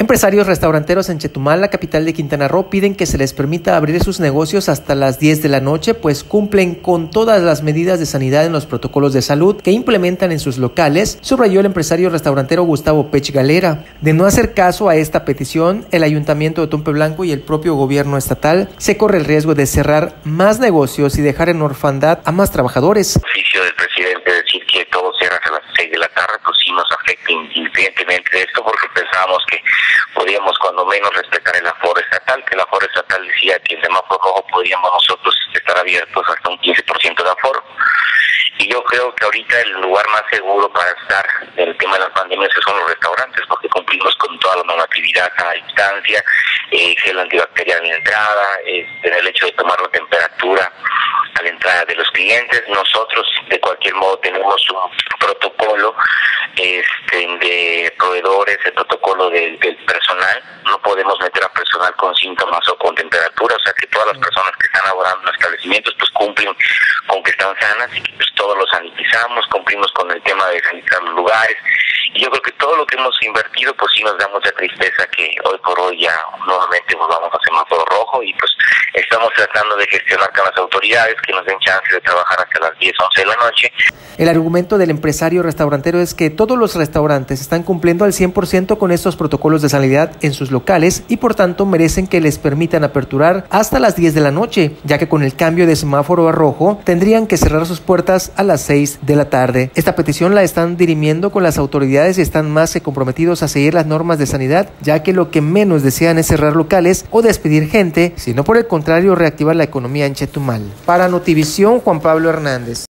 Empresarios restauranteros en Chetumal, la capital de Quintana Roo, piden que se les permita abrir sus negocios hasta las 10 de la noche, pues cumplen con todas las medidas de sanidad en los protocolos de salud que implementan en sus locales, subrayó el empresario restaurantero Gustavo Pech Galera. De no hacer caso a esta petición, el Ayuntamiento de Otompe Blanco y el propio gobierno estatal se corre el riesgo de cerrar más negocios y dejar en orfandad a más trabajadores. El oficio del presidente decir que todo cierra a las 6 de la tarde, pues sí nos afecta independientemente de esto, porque pensábamos que podíamos cuando menos respetar el aforo estatal, que el aforo estatal decía que en semáforo rojo podíamos nosotros estar abiertos hasta un 15% de aforo. Y yo creo que ahorita el lugar más seguro para estar en el tema de las pandemias son los restaurantes, porque cumplimos con toda la normatividad a distancia, gel antibacterial en la entrada, en el hecho de tomar la temperatura a la entrada de los clientes. Nosotros de cualquier modo tenemos un protocolo de proveedores, el protocolo del personal. No podemos meter a personal con síntomas o con temperatura, o sea que todas las personas que están laborando en establecimientos pues cumplen con que están sanas y que pues todos los sanitizamos, cumplimos con el tema de sanitizar los lugares. Y yo creo que todo lo que hemos invertido pues sí nos da mucha tristeza que hoy por hoy ya nuevamente pues vamos a semáforo rojo y pues estamos tratando de gestionar con las autoridades que nos den chance de trabajar hasta las 10, 11 de la noche. El argumento del empresario restaurantero es que todos los restaurantes están cumpliendo al 100% con estos protocolos de sanidad en sus locales y por tanto merecen que les permitan aperturar hasta las 10 de la noche, ya que con el cambio de semáforo a rojo tendrían que cerrar sus puertas a las 6 de la tarde. Esta petición la están dirimiendo con las autoridades y están más que comprometidos a seguir las normas de sanidad, ya que lo que menos desean es cerrar locales o despedir gente, sino por el contrario reactivar la economía en Chetumal. Para Notivisión, Juan Pablo Hernández.